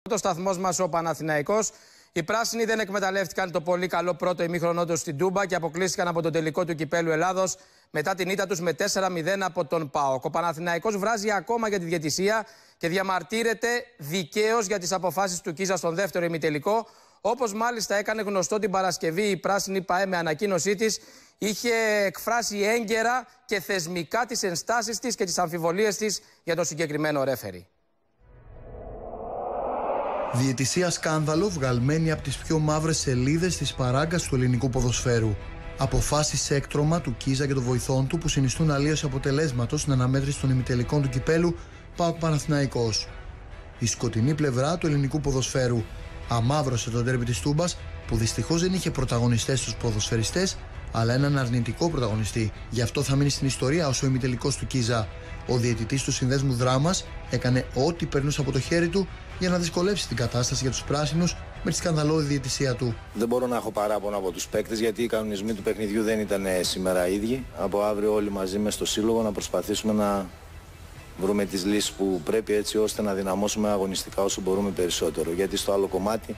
Το σταθμός μας ο Παναθηναϊκός. Οι πράσινοι δεν εκμεταλλεύτηκαν το πολύ καλό πρώτο ημίχρονο τους στην Τούμπα και αποκλείστηκαν από τον τελικό του Κυπέλλου Ελλάδος μετά την ήττα τους με 4-0 από τον ΠΑΟΚ. Ο Παναθηναϊκός βράζει ακόμα για τη διαιτησία και διαμαρτύρεται δικαίως για τις αποφάσεις του Κίζα στον δεύτερο ημιτελικό. Όπως μάλιστα έκανε γνωστό την Παρασκευή η πράσινη ΠΑΕ με ανακοίνωσή της, είχε εκφράσει έγκαιρα και θεσμικά τις ενστάσεις της και τις αμφιβολίες της για το συγκεκριμένο ρέφερι. Διαιτησία σκάνδαλο βγαλμένη από τις πιο μαύρες σελίδες της παράγκας του ελληνικού ποδοσφαίρου. Αποφάσεις σε έκτρωμα του Κίζα και των βοηθών του που συνιστούν αλλίωση αποτελέσματος στην αναμέτρηση των ημιτελικών του Κυπέλλου ΠΑΟΚ Παναθηναϊκός. Η σκοτεινή πλευρά του ελληνικού ποδοσφαίρου αμαύρωσε τον ντέρμπι της Τούμπας που δυστυχώς δεν είχε πρωταγωνιστές στους ποδοσφαιριστές, αλλά έναν αρνητικό πρωταγωνιστή. Γι' αυτό θα μείνει στην ιστορία ως ο ημιτελικός του Κίζα. Ο διαιτητής του συνδέσμου Δράμας έκανε ό,τι περνούσε από το χέρι του για να δυσκολέψει την κατάσταση για τους πράσινους με τη σκανδαλώδη διαιτησία του. Δεν μπορώ να έχω παράπονο από τους παίκτες, γιατί οι κανονισμοί του παιχνιδιού δεν ήταν σήμερα ίδιοι. Από αύριο όλοι μαζί μες στο σύλλογο να προσπαθήσουμε να βρούμε τις λύσεις που πρέπει, έτσι ώστε να δυναμώσουμε αγωνιστικά όσο μπορούμε περισσότερο. Γιατί στο άλλο κομμάτι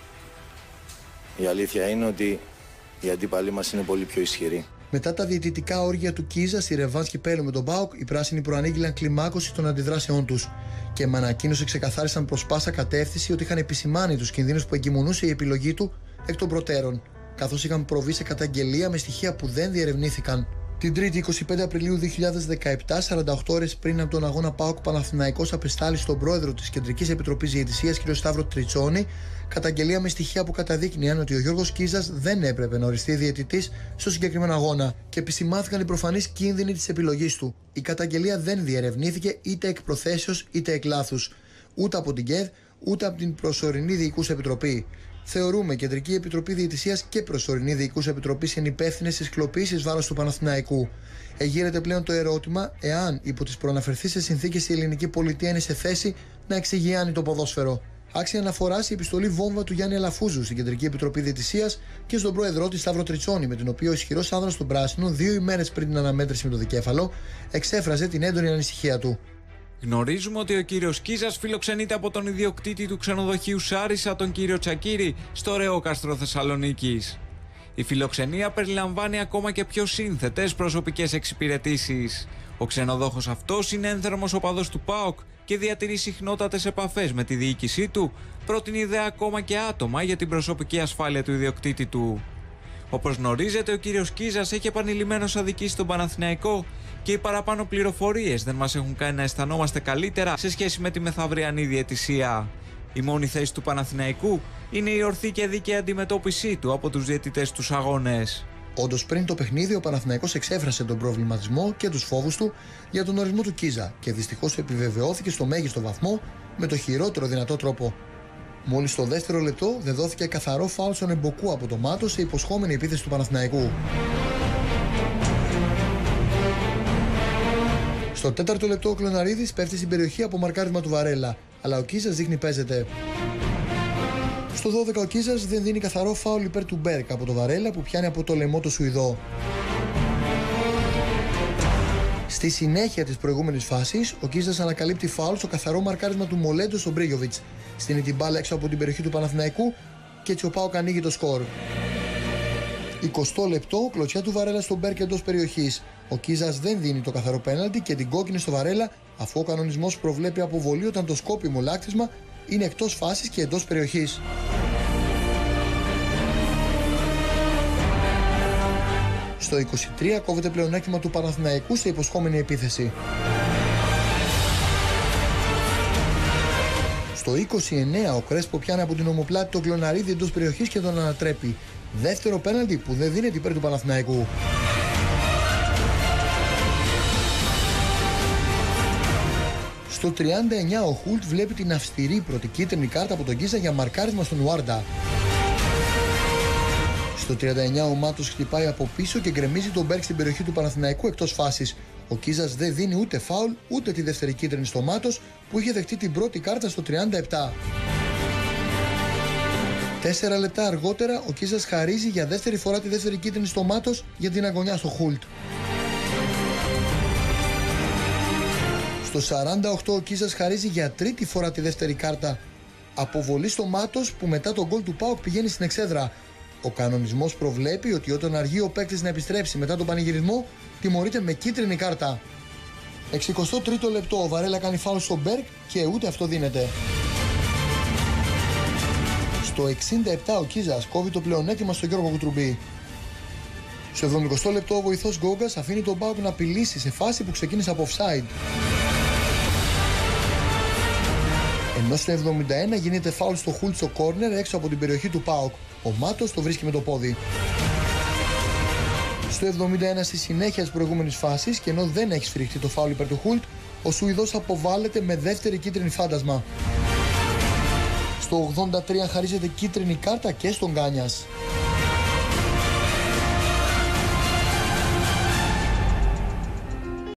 η αλήθεια είναι ότι οι αντίπαλοι μας είναι πολύ πιο ισχυροί. Μετά τα διαιτητικά όργια του Κίζα στη ρεβάνς Κυπέλλου με τον ΠΑΟΚ, οι πράσινοι προανήγγειλαν κλιμάκωση των αντιδράσεών τους και με ανακοίνωση ξεκαθάρισαν προς πάσα κατεύθυνση ότι είχαν επισημάνει τους κινδύνους που εγκυμονούσε η επιλογή του εκ των προτέρων, καθώς είχαν προβεί σε καταγγελία με στοιχεία που δεν διερευνήθηκαν. Την 3η 25 Απριλίου 2017, 48 ώρες πριν από τον αγώνα ΠΑΟΚ Παναθηναϊκός, απεστάλει στον πρόεδρο της Κεντρικής Επιτροπής Διαιτησίας κ. Σταύρο Τριτσόνη καταγγελία με στοιχεία που καταδείκνυαν ότι ο Γιώργος Κίζας δεν έπρεπε να οριστεί διαιτητής στο συγκεκριμένο αγώνα και επισημάθηκαν οι προφανείς κίνδυνοι της επιλογής του. Η καταγγελία δεν διερευνήθηκε είτε εκ προθέσεως είτε εκ λάθους, ούτε από την ΚΕΔ ούτε από την προσωρινή Διοικούσα Επιτροπή. Θεωρούμε Κεντρική Επιτροπή Διαιτησίας και προσωρινή Διοικούσα Επιτροπή συνυπεύθυνες στις κλοπήσεις βάρος του Παναθηναϊκού. Εγείρεται πλέον το ερώτημα εάν υπό τις προαναφερθήσεις συνθήκες η ελληνική πολιτεία είναι σε θέση να εξηγιάνει το ποδόσφαιρο. Άξια αναφορά η επιστολή βόμβα του Γιάννη Αλαφούζου στην Κεντρική Επιτροπή Διαιτησίας και στον πρόεδρό της Σταύρο Τριτσόνη, με την οποία ο ισχυρός άνδρας των Πράσινων, 2 ημέρες πριν την αναμέτρηση με το δικέφαλο, εξέφραζε την έντονη ανησυχία του. Γνωρίζουμε ότι ο κύριος Κίζας φιλοξενείται από τον ιδιοκτήτη του ξενοδοχείου Σάρισα, τον κύριο Τσακίρη, στο Ρεόκαστρο Θεσσαλονίκης. Η φιλοξενία περιλαμβάνει ακόμα και πιο σύνθετες προσωπικές εξυπηρετήσεις. Ο ξενοδόχος αυτός είναι ένθερμος οπαδός του ΠΑΟΚ και διατηρεί συχνότατες επαφές με τη διοίκησή του, πρότεινε ιδέα ακόμα και άτομα για την προσωπική ασφάλεια του ιδιοκτήτη του. Όπως γνωρίζετε, ο κύριος Κίζας έχει επανειλημμένως αδικήσει τον Παναθηναϊκό και οι παραπάνω πληροφορίες δεν μας έχουν κάνει να αισθανόμαστε καλύτερα σε σχέση με τη μεθαυριανή διαιτησία. Η μόνη θέση του Παναθηναϊκού είναι η ορθή και δίκαιη αντιμετώπιση του από τους διαιτητές τους αγώνες. Όντως, πριν το παιχνίδι, ο Παναθηναϊκός εξέφρασε τον προβληματισμό και τους φόβους του για τον ορισμό του Κίζα και δυστυχώς επιβεβαιώθηκε στο μέγιστο βαθμό με το χειρότερο δυνατό τρόπο. Μόλις στο δεύτερο λεπτό δεν δόθηκε καθαρό φάουλ στον Εμποκού από το Μάτο σε υποσχόμενη επίθεση του Παναθηναϊκού. Στο 4ο λεπτό ο Κλωναρίδης πέφτει στην περιοχή από μαρκάρισμα του Βαρέλα, αλλά ο Κίζας δείχνει παίζεται. Στο 12 ο Κίζας δεν δίνει καθαρό φάουλ υπέρ του Μπέρκ από το Βαρέλα που πιάνει από το λαιμό το Σουηδό. Στη συνέχεια της προηγούμενης φάσης, ο Κίζας ανακαλύπτει φάουλ στο καθαρό μαρκάρισμα του Μολέντο στον Μπρίγιοβιτς. Στείνει την μπάλα έξω από την περιοχή του Παναθηναϊκού και έτσι ο ΠΑΟΚ ανοίγει το σκορ. 20 λεπτό, κλωτσιά του Βαρέλα στον Μπέρκ εντός περιοχής. Ο Κίζας δεν δίνει το καθαρό πέναλτι και την κόκκινη στο Βαρέλα, αφού ο κανονισμός προβλέπει αποβολή όταν το σκόπιμο λάκτισμα είναι εκτός φάσης και εντός περιοχής. Στο 23 κόβεται πλεονέκτημα του Παναθηναϊκού σε υποσχόμενη επίθεση. Στο 29 ο Κρέσπο πιάνει από την ομοπλάτη τον Κλωναρίδη εντός περιοχής και τον ανατρέπει. Δεύτερο πέναλτι που δεν δίνεται υπέρ του Παναθηναϊκού. Στο 39 ο Χουλτ βλέπει την αυστηρή πρώτη κίτρινη κάρτα από τον Κίζα για μαρκάρισμα στον Ουάρντα. Στο 39 ο Μάτος χτυπάει από πίσω και γκρεμίζει τον Μπέρκ στην περιοχή του Παναθηναϊκού εκτός φάσης. Ο Κίζας δεν δίνει ούτε φάουλ ούτε τη δεύτερη κίτρινη στο Μάτος που είχε δεχτεί την πρώτη κάρτα στο 37. 4 λεπτά αργότερα ο Κίζας χαρίζει για δεύτερη φορά τη δεύτερη κίτρινη στο Μάτος για την αγωνιά στο Χουλτ. Στο 48 ο Κίζας χαρίζει για τρίτη φορά τη δεύτερη κάρτα αποβολή στο Μάτος που μετά τον γκολ του ΠΑΟΚ πηγαίνει στην εξέδρα. Ο κανονισμός προβλέπει ότι όταν αργεί ο παίκτης να επιστρέψει μετά τον πανηγυρισμό, τιμωρείται με κίτρινη κάρτα. 63ο λεπτό, ο Βαρέλα κάνει φάουλ στον Μπέρκ και ούτε αυτό δίνεται. Στο 67 ο Κίζας κόβει το πλεονέκτημα στον Γιώργο Κουτρουμπή. Στο 70ο λεπτό ο βοηθός Γκόγκας αφήνει τον ΠΑΟΚ να απειλήσει σε φάση που ξεκίνησε από offside. Ενώ στο 71 γίνεται φάουλ στο Χουλτ στο κόρνερ έξω από την περιοχή του ΠΑΟΚ. Ο Μάτος το βρίσκει με το πόδι. Στο 71 στη συνέχεια της προηγούμενης φάσης και ενώ δεν έχει σφυριχτεί το φάουλ υπέρ του Χουλτ, ο Σουηδός αποβάλλεται με δεύτερη κίτρινη φάντασμα. Στο 83 χαρίζεται κίτρινη κάρτα και στον Γκάνιας.